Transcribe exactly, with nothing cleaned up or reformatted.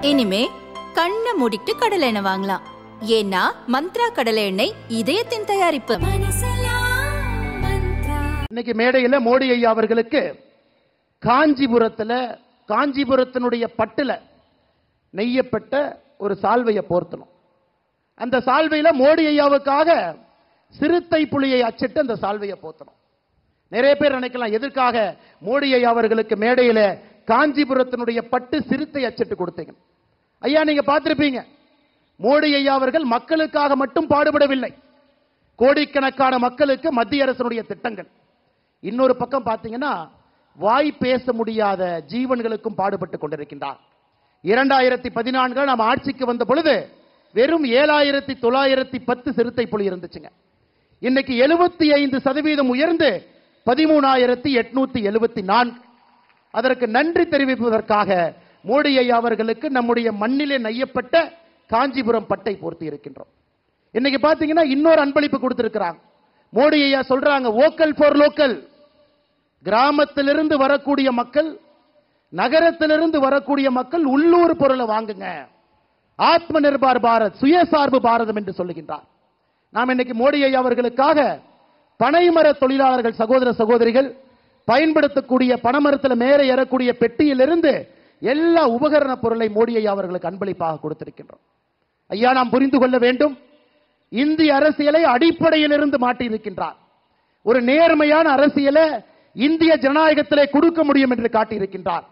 இனிமே கண்ணை மூடிட்டு கடலை எண்ணெய் வாங்கலாம். ஏன்னா மந்த்ரா கடலை எண்ணெய் இதயத்தின் தயாரிப்பு. இன்னைக்கு மேடையில மோடி ஐயா அவர்களுக்கு காஞ்சிபுரத்துல காஞ்சிபுரத்தினுடைய பட்டுல நெய்யப்பட்ட ஒரு சால்வையை போர்த்தணும். அந்த சால்வையில மோடி ஐயாவுக்காக சிறுத்தை புலியை அச்சிட்டு அந்த சால்வையை போர்த்தணும். நிறைய பேர் நினைக்கலாம், எதற்காக மோடி ஐயா அவர்களுக்கு மேடையில காஞ்சிபுரத்தினுடைய பட்டு சிறுத்தை அச்சிட்டு கொடுத்தீங்க? ஐயா, நீங்க பார்த்திருப்பீங்க, மோடி ஐயா அவர்கள் மக்களுக்காக மட்டும் பாடுபடவில்லை. கோடிக்கணக்கான மக்களுக்கு மத்திய அரசினுடைய திட்டங்கள். இன்னொரு பக்கம் பார்த்தீங்கன்னா, வாய் பேச முடியாத ஜீவன்களுக்கும் பாடுபட்டு கொண்டிருக்கின்றார். இரண்டாயிரத்தி பதினான்கு நாம் ஆட்சிக்கு வந்த பொழுது வெறும் ஏழாயிரத்தி தொள்ளாயிரத்தி பத்து சிறுத்தை புலி இருந்துச்சுங்க. இன்னைக்கு எழுபத்தி ஐந்து சதவீதம் உயர்ந்து பதிமூணாயிரத்தி எட்நூத்தி எழுபத்தி நான்கு. அதற்கு நன்றி தெரிவிப்பதற்காக மோடி ஐயா அவர்களுக்கு நம்முடைய மண்ணிலே நெய்யப்பட்ட காஞ்சிபுரம் பட்டை போர்த்தி இருக்கின்றோம். இன்னைக்கு பாத்தீங்கன்னா இன்னொரு அன்பளிப்பு கொடுத்திருக்கிறாங்க. மோடி ஐயா சொல்றாங்க, வோக்கல் ஃபார் லோக்கல். கிராமத்திலிருந்து வரக்கூடிய மக்கள், நகரத்திலிருந்து வரக்கூடிய மக்கள் உள்ளூர் பொருளை வாங்குங்க, ஆத்ம நிர்பார் பாரத், சுயசார்பு பாரதம் என்று சொல்லுகின்றார். நாம் இன்னைக்கு மோடி ஐயா அவர்களுக்காக பனைமர தொழிலாளர்கள் சகோதர சகோதரிகள் பயன்படுத்தக்கூடிய பனைமரத்தில் மேலே ஏறக்கூடிய பெட்டியிலிருந்து எல்லா உபகரண பொருளை மோடி ஐயா அவர்களுக்கு அன்பளிப்பாக கொடுத்திருக்கின்றோம். ஐயா, நாம் புரிந்து கொள்ள வேண்டும், இந்திய அரசியலை அடிப்படையிலிருந்து மாற்றி இருக்கின்றார். ஒரு நேர்மையான அரசியலை இந்திய ஜனநாயகத்திலே கொடுக்க முடியும் என்று காட்டியிருக்கின்றார்.